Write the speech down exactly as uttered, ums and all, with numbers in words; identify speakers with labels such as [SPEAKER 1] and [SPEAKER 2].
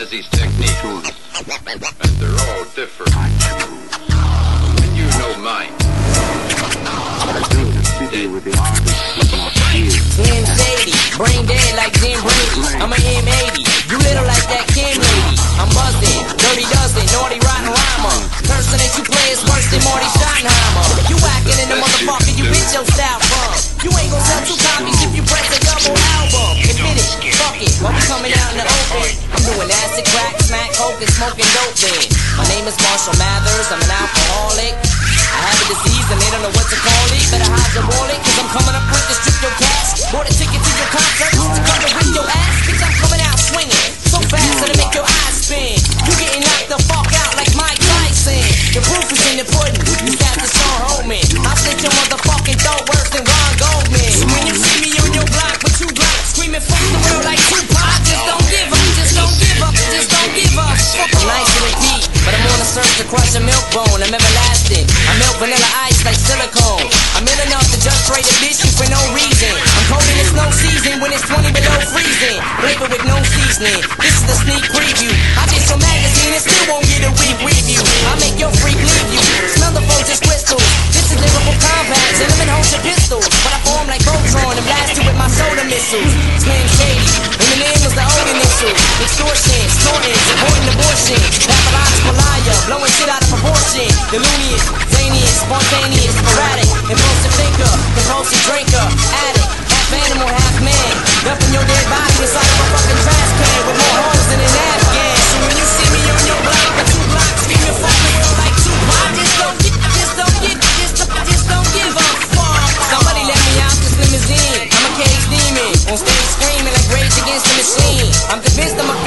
[SPEAKER 1] has his techniques, and they're all different. And you know mine.
[SPEAKER 2] Slim Shady, brain dead like Jim Brady. I'm a M eighty, you little like that Kim lady. I'm buzzing, dirty dozen, naughty rotten rhymer. Person that you play is worse than Marty Schottenheimer. You whacking in the motherfucker you bitch your style from. You ain't gon' sell two copies if you press a double album. Admit it, fuck it, while we coming out in the open. I'm doing acid, crack, smack, coke, and smoking dope then. My name is Marshall Mathers, I'm an alcoholic. I have a disease and they don't know what to call it. Better hide your wallet, cause I'm coming up with to strip your cash. Bought a ticket to your concert to come to whip your ass. Bitch, I'm coming out swinging so fast that'll make your eyes spin. You getting knocked the fuck out like Mike Tyson. The proof is in the pudding, you got to start homing. I'll slit your motherfucking throat worse than Ron Goldman. When you see me on your block with two blocks screaming fuck the world like Tupac. Just don't give up, just don't give up, just don't give up. I'm nice to repeat, but I'm on a search to crush a milk bone. I'm everlasting, I melt vanilla ice like silicone. I'm in enough to just trade a bitch for no reason. I'm cold in the snow season when it's twenty below freezing. Flavor with no seasoning, this is the sneak preview. I get some magazine and still won't get a week review. I make your freak leave you, smell the Folgers crystals. This is lyrical compacts and I'm in hold your pistols. But I form like Voltron and blast you with my soda missiles. Slim Shady, Eminem was the old initial. Extortion, snorting, supporting abortion. Pathological liar, blowing shit out of proportion. The looniest, zaniest, spontaneous, sporadic, impulsive thinker, compulsive drinker, addict, half animal, half man. Dumping your dead body inside of a fucking trash can with more holes than an Afghan. So when you see me on your block for two blocks, screaming fuck the world like Tupac, just don't get, just don't get, just don't, just don't give a fuck. Somebody let me out this limousine. I'm a cage demon on stage screaming like Rage Against the Machine. I'm convinced I'm a